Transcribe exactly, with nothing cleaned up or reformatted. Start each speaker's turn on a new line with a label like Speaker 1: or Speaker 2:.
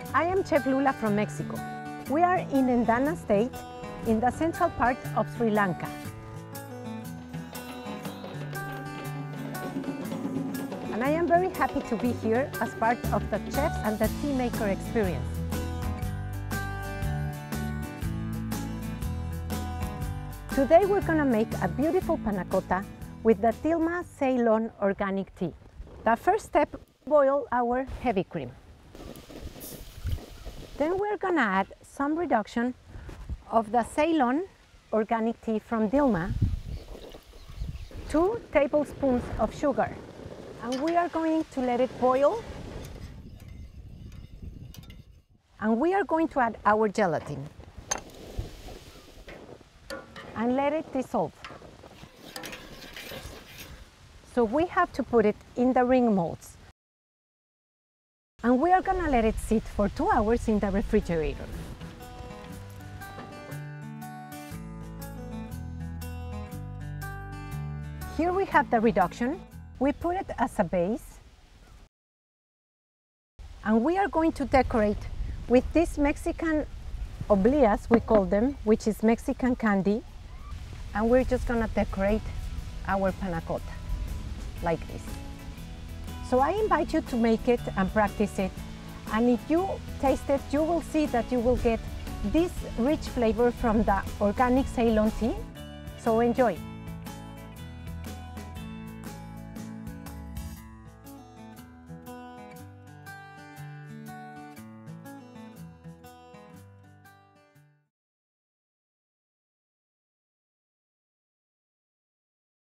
Speaker 1: I am Chef Lula from Mexico. We are in Endana state, in the central part of Sri Lanka. And I am very happy to be here as part of the Chefs and the Tea Maker experience. Today we're going to make a beautiful panna cotta with the Dilmah Ceylon organic tea. The first step, boil our heavy cream. Then we're going to add some reduction of the Ceylon organic tea from Dilmah, two tablespoons of sugar, and we are going to let it boil. And we are going to add our gelatin and let it dissolve. So we have to put it in the ring molds. And we are going to let it sit for two hours in the refrigerator. Here we have the reduction. We put it as a base. And we are going to decorate with these Mexican oblias, we call them, which is Mexican candy. And we're just going to decorate our panna cotta like this. So I invite you to make it and practice it. And if you taste it, you will see that you will get this rich flavor from the organic Ceylon tea. So enjoy.